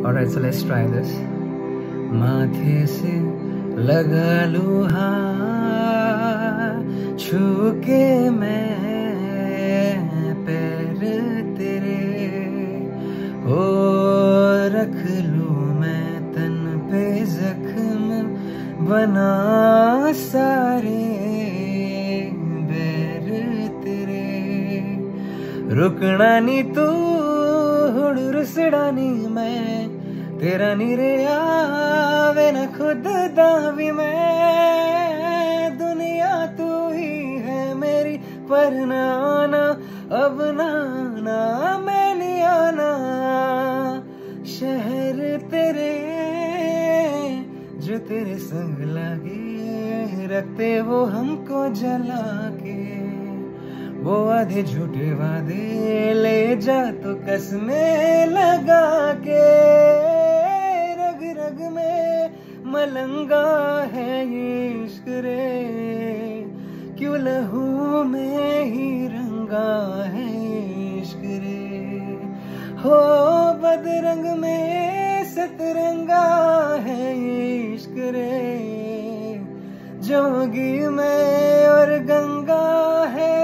Alright, so let's try this. माथे से लगा लूँ हाथ, छू के मैं पैर तेरे, हो रख लूँ मैं तन पे जख्म, बना सारे बैर तेरे। रुकना नी तू हुण रुसड़ा नी मैं, तेरा नी रे आवे न खुद दावी मैं। दुनिया तू ही है मेरी पर ना आना, अब ना आना मैं नहीं आना। शहर तेरे जो तेरे संग लागे, रखते वो हमको जला के। वो आधे झूठे वादे ले जा तो कसमें लगा के। रग रग में मलंगा है ये इश्क रे, क्यों लहू में ही रंगा है इश्क रे। हो बदरंग में सतरंगा है ये इश्क रे, जोगी में और गंगा है